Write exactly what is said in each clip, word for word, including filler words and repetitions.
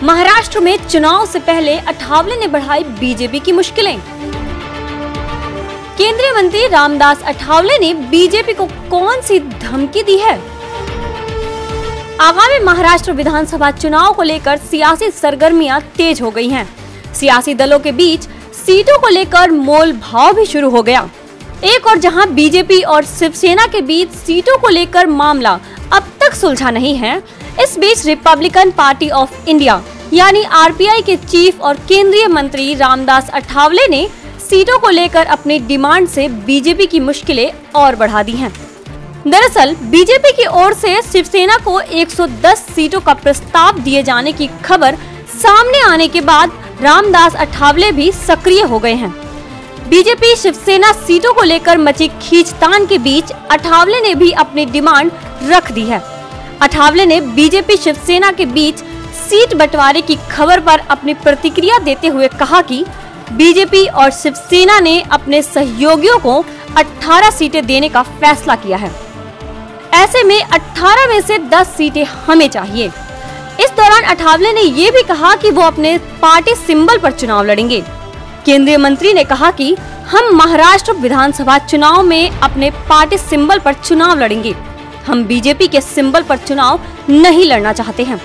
महाराष्ट्र में चुनाव से पहले अठावले ने बढ़ाई बीजेपी की मुश्किलें। केंद्रीय मंत्री रामदास अठावले ने बीजेपी को कौन सी धमकी दी है? आगामी महाराष्ट्र विधानसभा चुनाव को लेकर सियासी सरगर्मियां तेज हो गई हैं। सियासी दलों के बीच सीटों को लेकर मोल भाव भी शुरू हो गया। एक और जहां बीजेपी और शिवसेना के बीच सीटों को लेकर मामला अब तक सुलझा नहीं है, इस बीच रिपब्लिकन पार्टी ऑफ इंडिया यानी आरपीआई के चीफ और केंद्रीय मंत्री रामदास अठावले ने सीटों को लेकर अपनी डिमांड से बीजेपी की मुश्किलें और बढ़ा दी हैं। दरअसल बीजेपी की ओर से शिवसेना को एक सौ दस सीटों का प्रस्ताव दिए जाने की खबर सामने आने के बाद रामदास अठावले भी सक्रिय हो गए हैं। बीजेपी शिवसेना सीटों को लेकर मची खींचतान के बीच अठावले ने भी अपनी डिमांड रख दी है। अठावले ने बीजेपी शिवसेना के बीच सीट बंटवारे की खबर पर अपनी प्रतिक्रिया देते हुए कहा कि बीजेपी और शिवसेना ने अपने सहयोगियों को अठारह सीटें देने का फैसला किया है। ऐसे में अठारह में से दस सीटें हमें चाहिए। इस दौरान अठावले ने ये भी कहा कि वो अपने पार्टी सिंबल पर चुनाव लड़ेंगे। केंद्रीय मंत्री ने कहा कि हम महाराष्ट्र विधानसभा चुनाव में अपने पार्टी सिंबल पर चुनाव लड़ेंगे। हम बीजेपी के सिंबल पर चुनाव नहीं लड़ना चाहते हैं।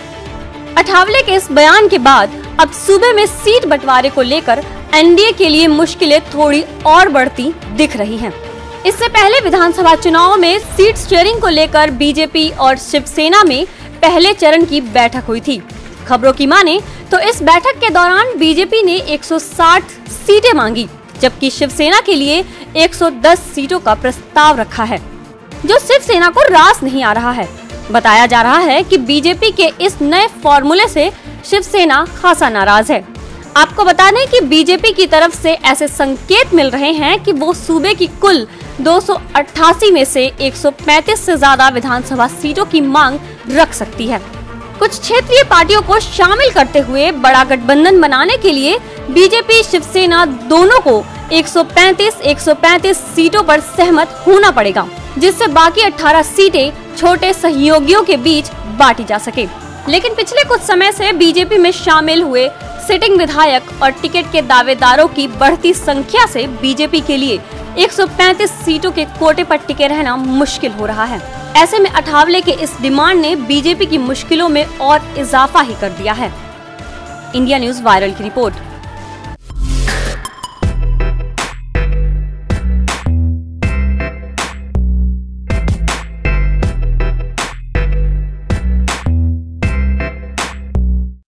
अठावले के इस बयान के बाद अब सूबे में सीट बंटवारे को लेकर एनडीए के लिए मुश्किलें थोड़ी और बढ़ती दिख रही हैं। इससे पहले विधानसभा चुनाव में सीट शेयरिंग को लेकर बीजेपी और शिवसेना में पहले चरण की बैठक हुई थी। खबरों की माने तो इस बैठक के दौरान बीजेपी ने एक सौ साठ सीटें मांगी, जबकि शिवसेना के लिए एक सौ दस सीटों का प्रस्ताव रखा है, जो शिवसेना को रास नहीं आ रहा है। बताया जा रहा है कि बीजेपी के इस नए फॉर्मूले से शिवसेना खासा नाराज है। आपको बता दें कि बीजेपी की तरफ से ऐसे संकेत मिल रहे हैं कि वो सूबे की कुल दो सौ अट्ठासी में से एक सौ पैंतीस से ज्यादा विधानसभा सीटों की मांग रख सकती है। कुछ क्षेत्रीय पार्टियों को शामिल करते हुए बड़ा गठबंधन बनाने के लिए बीजेपी शिवसेना दोनों को एक सौ पैंतीस एक सौ पैंतीस सीटों पर सहमत होना पड़ेगा, जिससे बाकी अठारह सीटें छोटे सहयोगियों के बीच बांटी जा सके। लेकिन पिछले कुछ समय से बीजेपी में शामिल हुए सिटिंग विधायक और टिकट के दावेदारों की बढ़ती संख्या से बीजेपी के लिए एक सौ पैंतीस सीटों के कोटे पर टिके रहना मुश्किल हो रहा है। ऐसे में अठावले के इस डिमांड ने बीजेपी की मुश्किलों में और इजाफा ही कर दिया है। इंडिया न्यूज वायरल की रिपोर्ट।